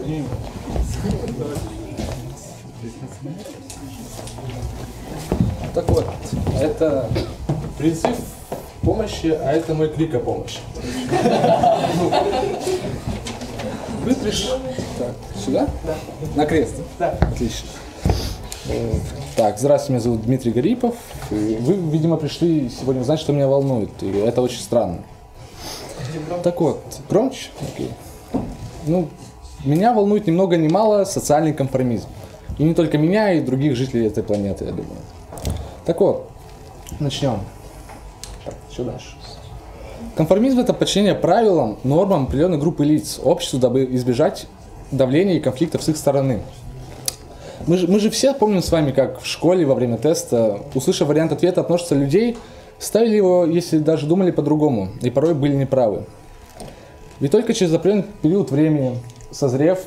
Так вот, это призыв помощи, а это мой крик о помощи. Вы пришли... Так, сюда? Да. На крест? Да. Отлично. Так, здравствуйте, меня зовут Дмитрий Гарипов. Вы, видимо, пришли сегодня узнать, что меня волнует, и это очень странно. Так вот, громче? Окей. Ну, меня волнует ни много ни мало социальный конформизм. И не только меня, и других жителей этой планеты, я думаю. Так вот, начнем. Так, что дальше? Конформизм – это подчинение правилам, нормам определенной группы лиц, обществу, дабы избежать давления и конфликтов с их стороны. Мы же все помним с вами, как в школе во время теста, услышав вариант ответа от множества людей, ставили его, если даже думали по-другому, и порой были неправы. Ведь только через определенный период времени, созрев,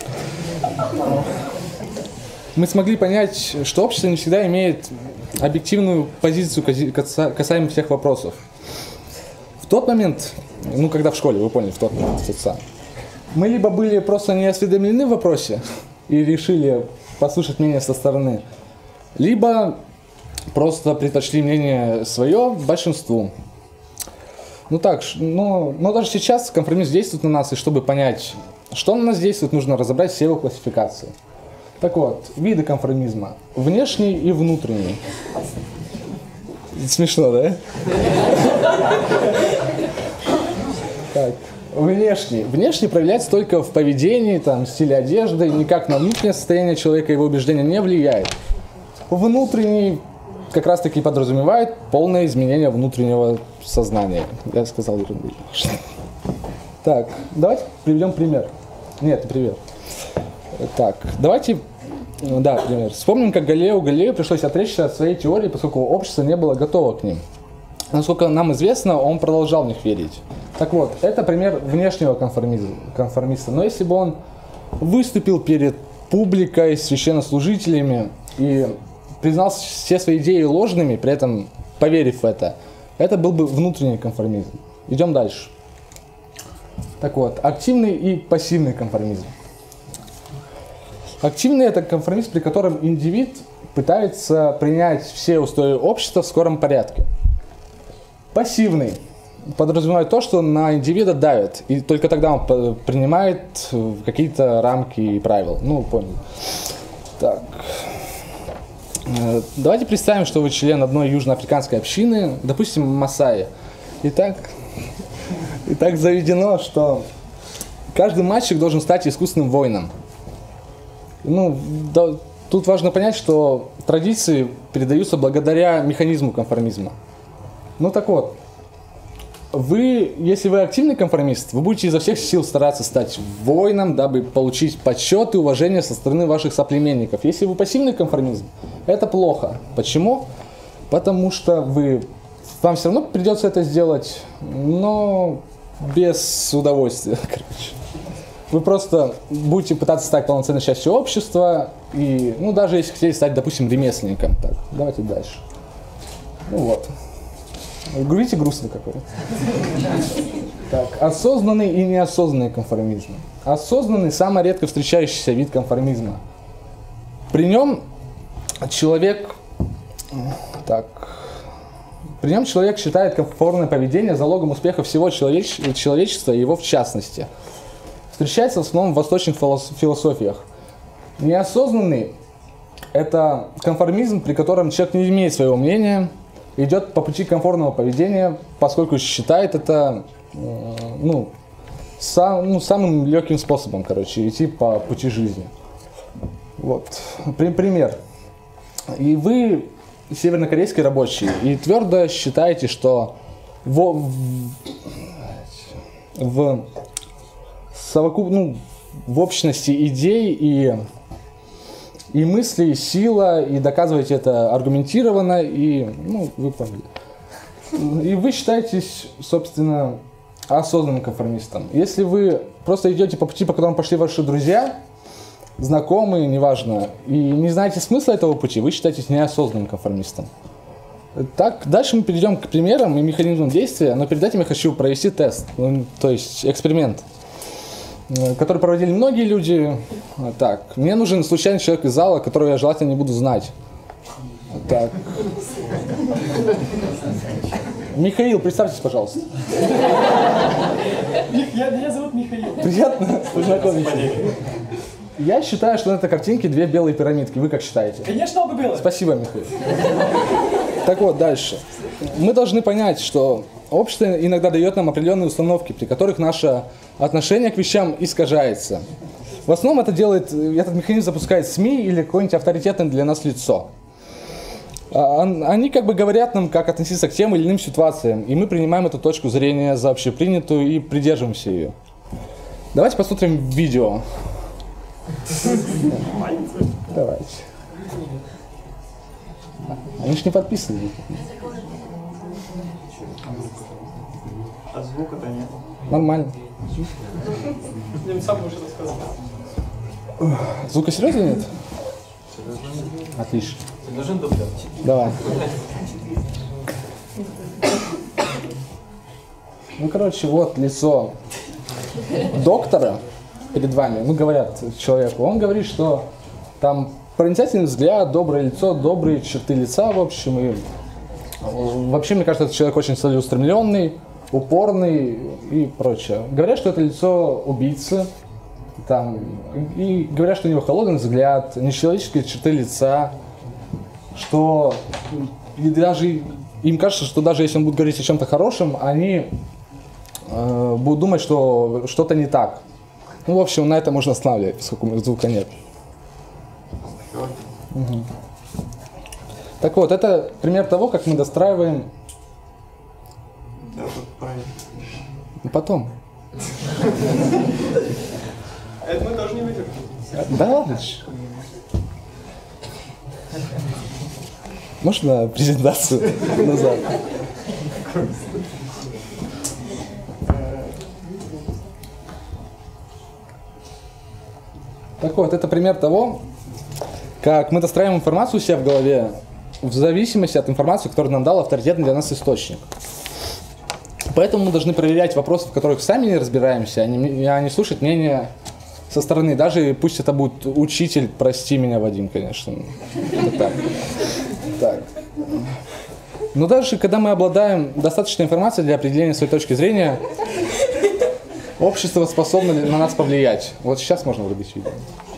мы смогли понять, что общество не всегда имеет объективную позицию касаемо всех вопросов. В тот момент, ну когда в школе, вы поняли, в тот момент, мы либо были просто не осведомлены в вопросе и решили послушать мнение со стороны, либо просто предпочли мнение свое большинству. Ну так, но даже сейчас конформизм действует на нас, и чтобы понять, что на нас действует, нужно разобрать все его классификации. Так вот, виды конформизма. Внешний и внутренний. Смешно, да? Так, внешний. Внешний проявляется только в поведении, там, стиле одежды, никак на внутреннее состояние человека, его убеждения не влияет. Внутренний как раз таки подразумевает полное изменение внутреннего сознания. Я сказал ерунду. Так, давайте приведем пример. Нет, не пример. Так, давайте, да, пример. Вспомним, как Галилею пришлось отречься от своей теории, поскольку общество не было готово к ним. Насколько нам известно, он продолжал в них верить. Так вот, это пример внешнего конформиста. Но если бы он выступил перед публикой, священнослужителями и признал все свои идеи ложными, при этом поверив в это был бы внутренний конформизм. Идем дальше. Так вот, активный и пассивный конформизм. Активный – это конформизм, при котором индивид пытается принять все устои общества в скором порядке. Пассивный подразумевает то, что на индивида давят, и только тогда он принимает какие-то рамки и правила. Ну, понял. Так. Давайте представим, что вы член одной южноафриканской общины, допустим, Масаи. Итак, заведено, что каждый мальчик должен стать искусственным воином. Ну, да, тут важно понять, что традиции передаются благодаря механизму конформизма. Ну так вот, если вы активный конформист, вы будете изо всех сил стараться стать воином, дабы получить почет и уважение со стороны ваших соплеменников. Если вы пассивный конформизм, это плохо. Почему? Потому что вам все равно придется это сделать, но без удовольствия, короче. Вы просто будете пытаться стать полноценной частью общества, и, ну, даже если хотели стать, допустим, ремесленником. Так, давайте дальше. Ну вот. Видите, грустно какой-то. Так, осознанный и неосознанный конформизм. Осознанный – самый редко встречающийся вид конформизма. При нем человек считает комфортное поведение залогом успеха всего человечества и его в частности. Встречается в основном в восточных философиях. Неосознанный – это конформизм, при котором человек не имеет своего мнения, идет по пути комфортного поведения, поскольку считает это самым легким способом, идти по пути жизни. Вот. Пример. И вы севернокорейский рабочий, и твердо считаете, что в общности идей и мыслей сила, и доказываете это аргументированно, и, вы поняли. И вы считаетесь, собственно, осознанным конформистом. Если вы просто идете по пути, по которому пошли ваши друзья, знакомые, неважно, и не знаете смысла этого пути, вы считаетесь неосознанным конформистом. Так, дальше мы перейдем к примерам и механизмам действия, но перед этим я хочу провести тест, то есть эксперимент. который проводили многие люди. Так, мне нужен случайный человек из зала, которого я желательно не буду знать. Так. Михаил, представьтесь, пожалуйста. Меня зовут Михаил. Приятно познакомиться. Я считаю, что на этой картинке две белые пирамидки. Вы как считаете? Конечно, оба белые. Спасибо, Михаил. Так вот, дальше. Мы должны понять, что общество иногда дает нам определенные установки, при которых наше отношение к вещам искажается. В основном это делает, этот механизм запускает СМИ или какое-нибудь авторитетное для нас лицо. Они как бы говорят нам, как относиться к тем или иным ситуациям, и мы принимаем эту точку зрения за общепринятую и придерживаемся ее. Давайте посмотрим видео. Давайте. Они же не подписаны. А звука-то нет. Нормально. Я сам уже рассказал. Звука серьезно нет? Отлично. Давай. Ну, короче, вот лицо доктора перед вами. Ну, говорят человеку. Он говорит, что там проницательный взгляд, доброе лицо, добрые черты лица, в общем. И вообще, мне кажется, этот человек очень целеустремленный, упорный и прочее. Говорят, что это лицо убийцы. Там, и говорят, что у него холодный взгляд, нечеловеческие черты лица, что и даже им кажется, что даже если он будет говорить о чем-то хорошем, они будут думать, что что-то не так. Ну, в общем, на это можно останавливать, поскольку звука нет. Угу. Так вот, это пример того, как мы достраиваем. Да, тут правильно. Потом. Это мы тоже не выдержим. Да ладно. Можно презентацию назад? Так вот, это пример того, как мы достраиваем информацию у себя в голове в зависимости от информации, которую нам дал авторитетный для нас источник. Поэтому мы должны проверять вопросы, в которых сами не разбираемся, а не слушать мнение со стороны. Даже пусть это будет учитель, прости меня, Вадим, конечно. Это так. Но даже когда мы обладаем достаточной информацией для определения своей точки зрения, общество способно на нас повлиять. Вот сейчас можно врубить видео.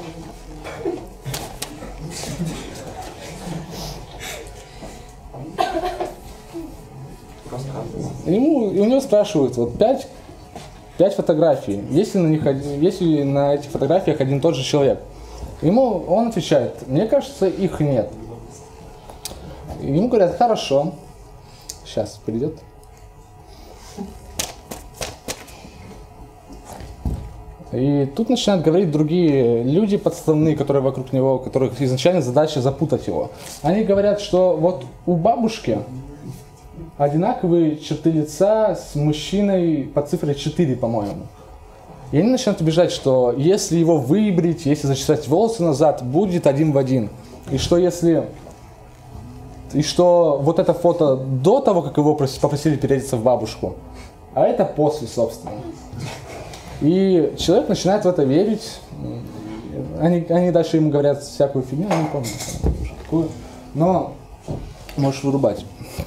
И у него спрашивают, вот 5 фотографий, есть ли на этих фотографиях один и тот же человек? Он отвечает, мне кажется, их нет. Ему говорят, хорошо, сейчас придет. И тут начинают говорить другие люди подставные, которые вокруг него, у которых изначально задача запутать его. Они говорят, что вот у бабушки одинаковые черты лица с мужчиной по цифре 4, по-моему. И они начинают убеждать, что если его выбрить, если зачесать волосы назад, будет один в один. И что вот это фото до того, как его попросили переодеться в бабушку, а это после, собственно. И человек начинает в это верить. Они дальше ему говорят всякую фигню, я не помню, какую. Но можешь вырубать.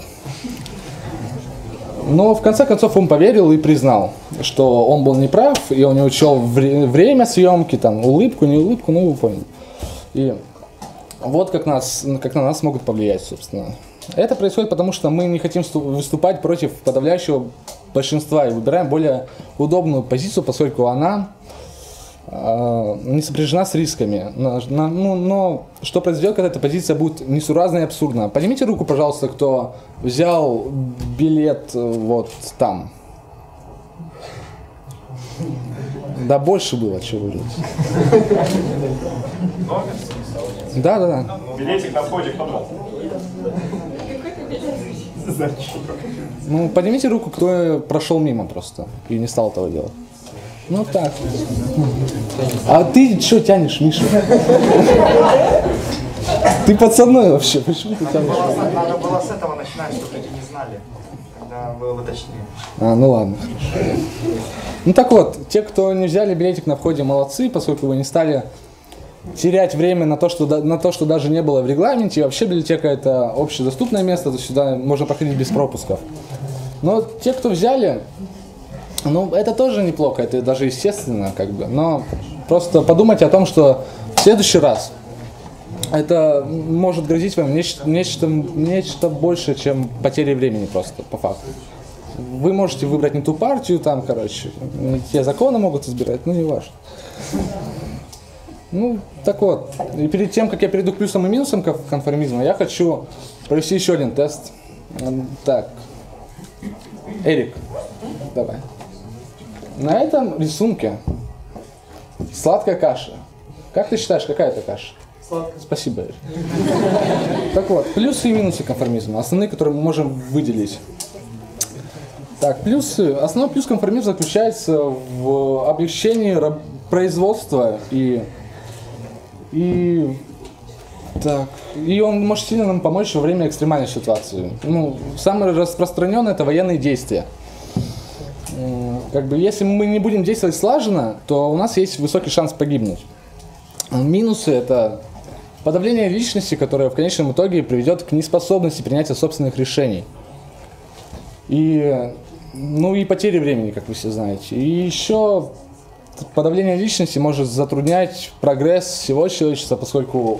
Но в конце концов он поверил и признал, что он был неправ, и он не учел время съемки, там, улыбку, не улыбку, ну вы поняли. И вот как на нас могут повлиять, собственно. Это происходит потому, что мы не хотим выступать против подавляющего большинства и выбираем более удобную позицию, поскольку она не сопряжена с рисками. Но что произойдет, когда эта позиция будет несуразна и абсурдна? Поднимите руку, пожалуйста, кто взял билет вот там. Да больше было, чего вы. Да. Билетик на входе кто брал? Ну, поднимите руку, кто прошел мимо просто и не стал этого делать. Ну так. А ты что тянешь, Миша? Ты подсадной вообще, почему ты там? Надо было с этого начинать, чтобы люди не знали, когда было бы точнее. Ну ладно. Ну так вот, те, кто не взяли билетик на входе, молодцы, поскольку вы не стали терять время на то, что даже не было в регламенте. И вообще библиотека — это общедоступное место, то сюда можно проходить без пропусков. Но те, кто взяли, ну это тоже неплохо, это даже естественно, как бы. Но просто подумайте о том, что в следующий раз это может грозить вам нечто больше, чем потери времени просто, по факту. Вы можете выбрать не ту партию, там, короче, не те законы могут избирать, ну не важно. Ну, так вот, и перед тем, как я перейду к плюсам и минусам конформизма, я хочу провести еще один тест. Так, Эрик, давай. На этом рисунке сладкая каша. Как ты считаешь, какая это каша? Сладкая. Спасибо, Эрик. Так вот, плюсы и минусы конформизма, основные, которые мы можем выделить. Так, плюсы. Основной плюс конформизма заключается в облегчении производства и он может сильно нам помочь во время экстремальной ситуации. Ну, самое распространенное — это военные действия. Как бы, если мы не будем действовать слаженно, то у нас есть высокий шанс погибнуть. Минусы — это подавление личности, которое в конечном итоге приведет к неспособности принятия собственных решений. И потери времени, как вы все знаете. И еще подавление личности может затруднять прогресс всего человечества, поскольку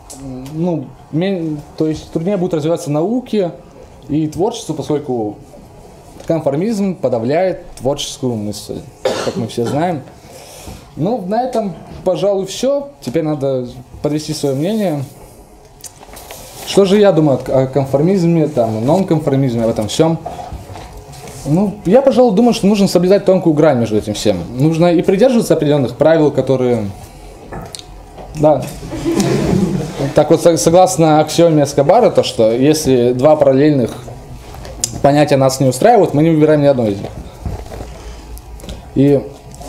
то есть труднее будет развиваться науки и творчество, поскольку конформизм подавляет творческую мысль, как мы все знаем. Ну, на этом, пожалуй, все. Теперь надо подвести свое мнение. Что же я думаю о конформизме, нонконформизме, об этом всем? Ну, я, пожалуй, думаю, что нужно соблюдать тонкую грань между этим всем. Нужно и придерживаться определенных правил, которые... Да. Так вот, согласно аксиоме Эскобара, то, что если два параллельных понятия нас не устраивают, мы не выбираем ни одно из них. И,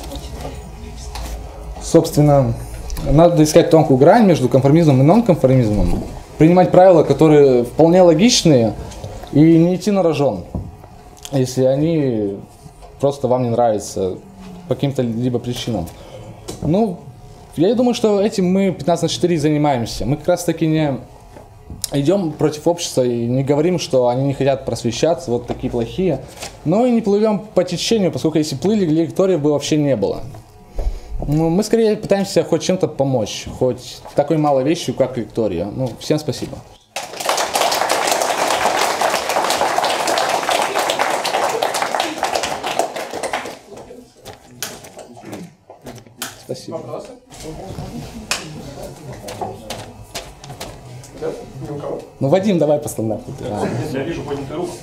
собственно, надо искать тонкую грань между конформизмом и нонконформизмом. Принимать правила, которые вполне логичные, и не идти на рожон, если они просто вам не нравятся по каким-то либо причинам. Ну, я думаю, что этим мы 15/4 и занимаемся. Мы как раз таки не идем против общества и не говорим, что они не хотят просвещаться, вот такие плохие, но и не плывем по течению, поскольку если плыли, лекториев бы вообще не было. Ну, мы скорее пытаемся хоть чем-то помочь, хоть такой малой вещью, как лектория. Ну, всем спасибо. Спасибо. Вопросы? Да? Ни у кого? Ну, Вадим, давай по стандарту. Я вижу поднятую руку.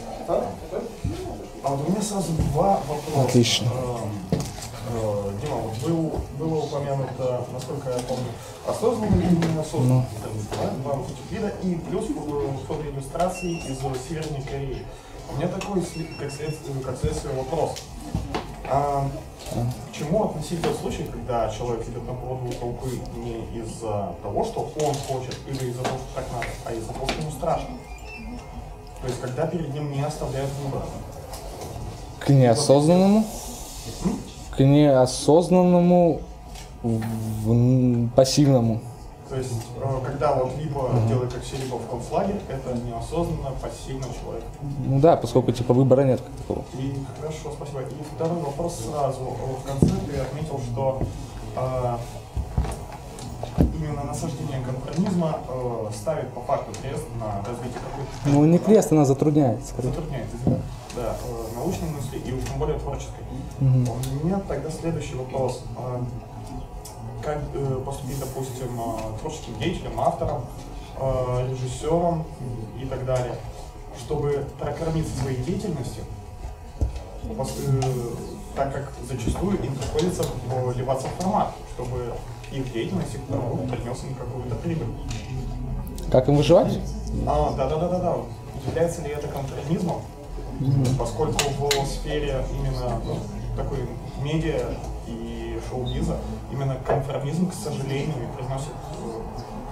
У меня сразу два вопроса. Отлично. Дима, вот было упомянуто, насколько я помню, осознанно или неосознанно. Два вида и плюс фотоиллюстрации из Северной Кореи. У меня такой, как следствие, вопрос. К чему относить тот случай, когда человек идет на поводу у толпы не из-за того, что он хочет, или из-за того, что так надо, а из-за того, что ему страшно? То есть, когда перед ним не оставляют выбора. К неосознанному? К неосознанному пассивному. То есть, когда вот либо делает как все, либо в концлагерь, это неосознанно пассивный человек. Ну да, поскольку типа выбора нет как такого. И хорошо, спасибо. И второй вопрос сразу. В конце ты отметил, что именно насаждение конформизма ставит по факту крест на развитие какой-то... Ну не крест, она затрудняет. Затрудняет, да, научной мысли и уж тем более творческой. У меня тогда следующий вопрос. Как поступить, допустим, творческим деятелем, автором, режиссером и так далее, чтобы прокормиться своей деятельностью, так как зачастую им приходится вливаться в формат, чтобы их деятельность принес им какую-то прибыль. Как им выживать? Да. Является ли это конформизмом, поскольку в сфере именно такой медиа и шоу-биза именно конформизм, к сожалению, приносит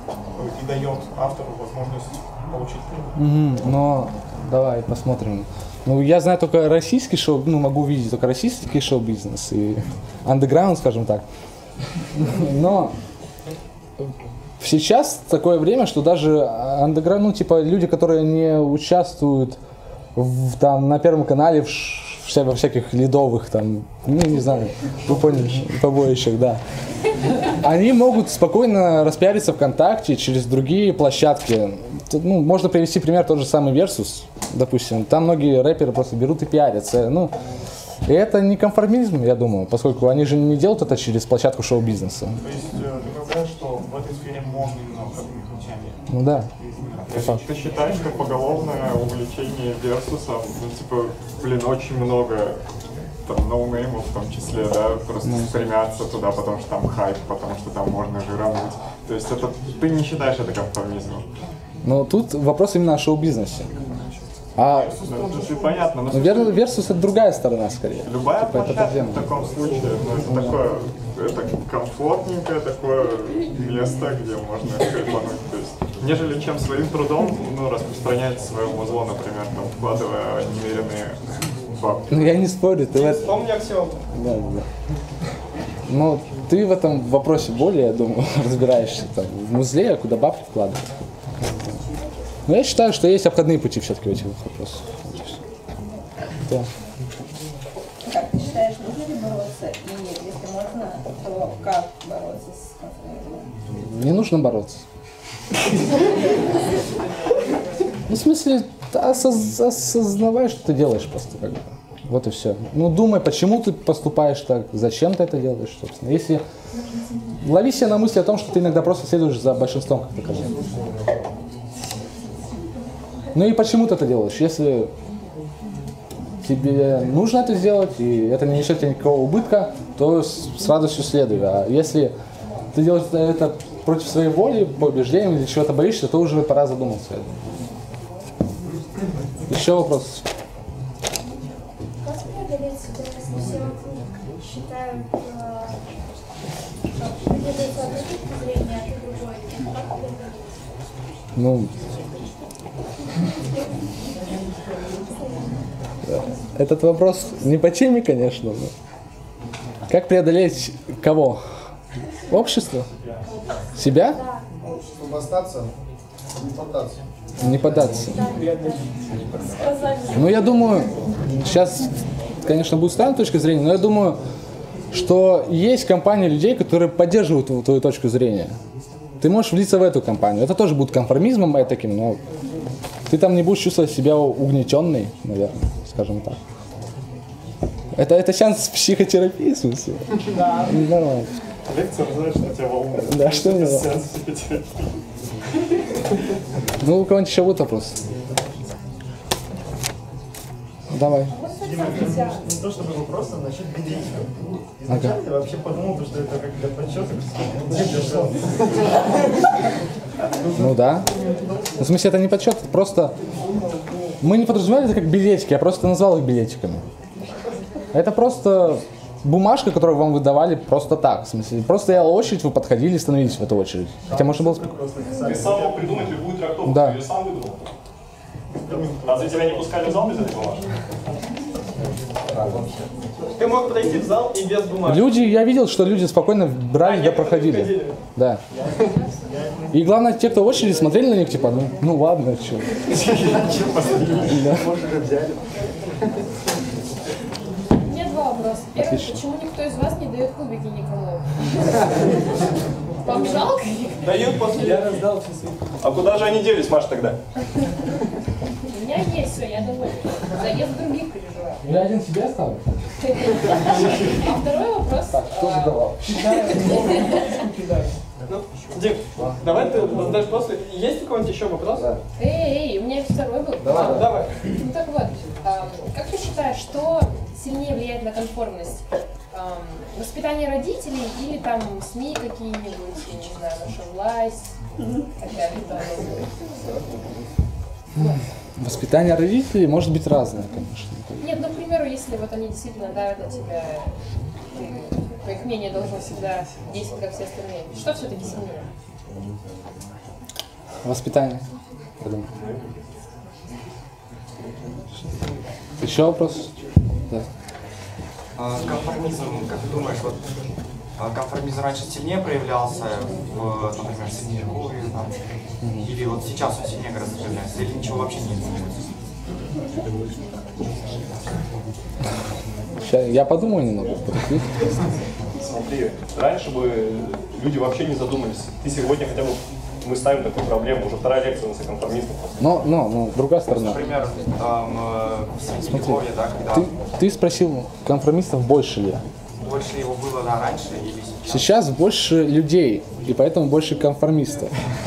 и дает автору возможность получить прибыль. Но давай посмотрим. Ну, я знаю только российский шоу, ну, могу видеть только российский шоу-бизнес и андеграунд, скажем так. Но сейчас такое время, что даже андеграунд, ну, типа, люди, которые не участвуют там на Первом канале во всяких ледовых там, ну, не знаю, вы поняли, побоищах, да. Они могут спокойно распиариться ВКонтакте через другие площадки. Ну, можно привести пример тот же самый Versus, допустим. Там многие рэперы просто берут и пиарятся. Ну, и это не конформизм, я думаю, поскольку они же не делают это через площадку шоу-бизнеса. То есть ты говоришь, что в этой сфере можно именно обратными ключами? Ну да. Ты считаешь, что поголовное увлечение Версусом, ну, типа, блин, очень много там ноунеймов в том числе, да, просто стремятся туда, потому что там хайп, потому что там можно жирануть. То есть это, ты не считаешь это конформизмом? Но тут вопрос именно о шоу-бизнесе. А Ну, понятно, но Versus это другая сторона скорее. любая Типа, это площадка проблема. в таком случае, ну, это такое, это комфортненькое такое место, где можно хайпануть. То есть, нежели чем своим трудом, ну, распространять свое музло, например, там, вкладывая немеренные бабки. Ну я не спорю, ты в этом... Вспомни аксиому. Да. Но ты в этом вопросе более, я думаю, разбираешься там, в музле, куда бабки вкладывать. Но я считаю, что есть обходные пути все-таки в этих вопросах. Да. Как ты считаешь, нужно ли бороться? И если можно, то как бороться с конформизмом? Не нужно бороться. Ну, в смысле, осознавай, что ты делаешь просто. Как бы. Вот и все. Ну, думай, почему ты поступаешь так, зачем ты это делаешь, собственно. Если лови себя на мысли о том, что ты иногда просто следуешь за большинством, как ты сказал. Ну и почему ты это делаешь? Если тебе нужно это сделать, и это не несет тебе никакого убытка, то с радостью следуй. А если ты делаешь это против своей воли, по убеждениям или чего-то боишься, то уже пора задуматься. Еще вопрос? Как преодолеть ситуацию, все вокруг считают, что придерживаются одной точки зрения, а ты другой. Как преодолеть? Ну, этот вопрос не по теме, конечно, но как преодолеть кого? Общество? Себя? Чтобы остаться, не поддаться. Не поддаться. Ну, я думаю, сейчас, конечно, будет странная точка зрения, но я думаю, что есть компания людей, которые поддерживают твою точку зрения. Ты можешь влиться в эту компанию. Это тоже будет конформизмом таким, но ты там не будешь чувствовать себя угнетенной, наверное, скажем так. Это сеанс психотерапии, в смысле? Да. Нормально. Лекция, знаешь, на тебя волнует. Да, что мне волнует? Сеанс психотерапии. Ну, у кого-нибудь еще будет вопрос? Давай. Не то чтобы вопрос, а насчет билетиков. Изначально я вообще подумал, что это как для подсчета. Ну да. В смысле, это не подсчет, просто мы не подразумевали это как билетики, я просто назвал их билетиками. Это просто бумажка, которую вам выдавали просто так. В смысле, просто стояла очередь, вы подходили и становились в эту очередь. Хотя можно было... Ты сам мог придумать любую трактовку, Да. ты ее сам выдумал. А за тебя не пускали в зал без этой бумажки? Ты мог подойти в зал и без бумажки. Люди, я видел, что люди спокойно брали, да проходили. Да. И главное, те, кто в очереди, смотрели на них, типа, ну ладно, что. У меня два вопроса. Первый, Отлично. почему никто из вас не дает кубики никому? Вам жалко их? Дают после... Я раздал все свои. А куда же они делись, Маша, тогда? У меня есть все, я довольна. Заезд других переживаю. Я один себе оставлю. А второй вопрос. Кто задавал? Ну, Дим, давай ты задашь после. Есть у кого-нибудь еще вопрос? Эй, у меня второй был. Давай. Ну так вот, как ты считаешь, что сильнее влияет на конформность? Воспитание родителей или там СМИ какие-нибудь, я не знаю, наша власть, какая-то Воспитание родителей может быть разное, конечно. Нет, ну, к примеру, если вот они действительно давят на тебя, ты, по их мнению, должен всегда действовать, как все остальные. Что все-таки сильнее? Воспитание. Я думаю. Еще вопрос? Да. Конформизм, как ты думаешь, вот конформизм раньше сильнее проявлялся в, например, Средневековье, там, или вот сейчас он сильнее гораздо проявляется, или ничего вообще не изменилось? Сейчас я подумаю немного. Смотри, раньше бы люди вообще не задумались. Ты сегодня хотя бы, мы ставим такую проблему, уже вторая лекция у нас о конформизме. Но другая сторона. Например, в Средневековье, да, когда... Ты спросил, конформистов больше ли? Больше его было, да, раньше или сейчас? Сейчас больше людей, и поэтому больше конформистов.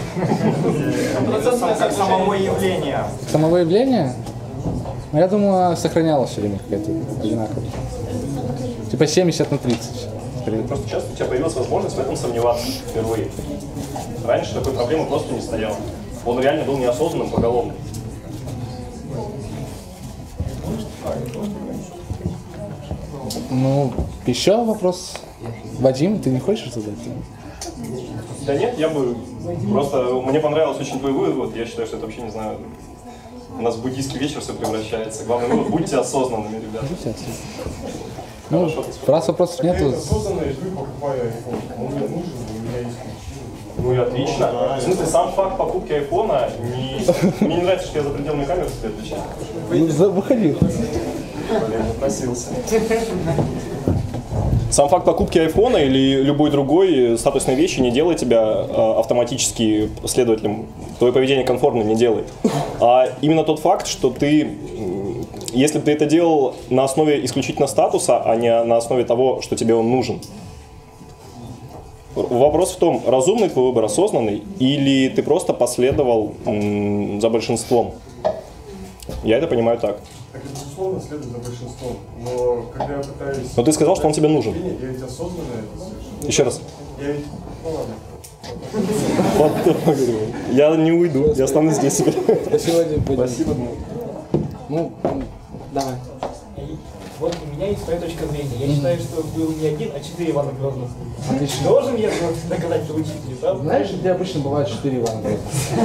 Как самого явления. Самого явления? Ну, я думаю, сохранялось все время какая-то одинаковая. Типа 70 на 30. Просто сейчас у тебя появилась возможность в этом сомневаться впервые. Раньше такой проблемы просто не стояло. Он реально был неосознанным поголовным. Ну, еще вопрос. Вадим, ты не хочешь задать? Да нет, я бы просто... Мне понравился очень твой вывод. Вот, я считаю, что это вообще, не знаю... У нас в буддийский вечер все превращается. Главное, вывод, будьте осознанными, ребята. Будьте осознанными. Ну, раз вопросов нету... Ну и отлично. В смысле, сам факт покупки айфона не... Мне не нравится, что я за пределами камеры себе отвечаю. Выходи. Блин, напросился. Сам факт покупки айфона или любой другой статусной вещи не делает тебя автоматически следователем. Твое поведение конформным не делает. А именно тот факт, что ты, если бы ты это делал на основе исключительно статуса, а не на основе того, что тебе он нужен. Вопрос в том, разумный твой выбор, осознанный, или ты просто последовал за большинством. Я это понимаю так. Так это, безусловно, следует за большинством. Но когда я пытаюсь... Но ты сказал, что он тебе нужен. Я ведь осознанно это совершенно... Еще раз. Я ведь... Ну ладно. Я не уйду, я останусь здесь теперь. Спасибо, Вадим. Спасибо. Ну, давай. Вот у меня есть своя точка зрения. Я считаю, что был не один, а 4 Ивана Грозных. Отлично. Должен я доказать это учителю, правда? Знаешь, где обычно бывает 4 Ивана Грозных?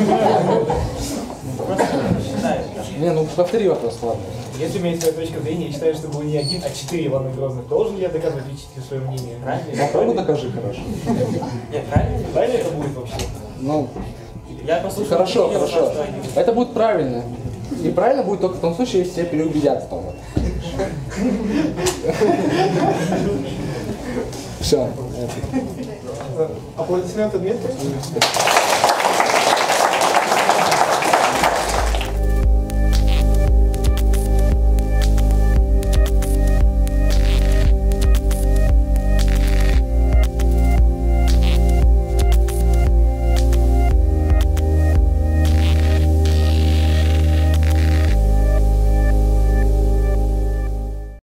Не, ну повтори вопрос, ладно. Если у меня есть своя точка зрения, я считаю, что был не один, а 4 Ивана Грозных. Должен ли я доказывать учителю свое мнение? Правильно? Попробуй докажи, хорошо. Нет, правильно? Правильно это будет вообще? Ну, я послушал. Хорошо. Это будет правильно. И правильно будет только в том случае, если тебя переубедят в том. Все. Аплодисменты Дмитрию.